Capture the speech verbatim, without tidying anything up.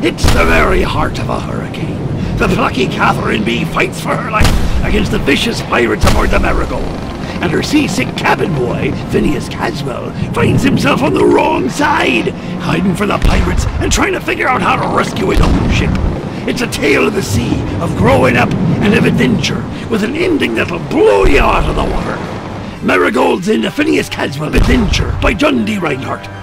It's the very heart of a hurricane. The plucky Catherine B fights for her life against the vicious pirates aboard the Marigold. And her seasick cabin boy, Phineas Caswell, finds himself on the wrong side, hiding from the pirates and trying to figure out how to rescue his own ship. It's a tale of the sea, of growing up, and of adventure, with an ending that'll blow you out of the water. Marigold's in the Phineas Caswell Adventure by John D. Reinhardt.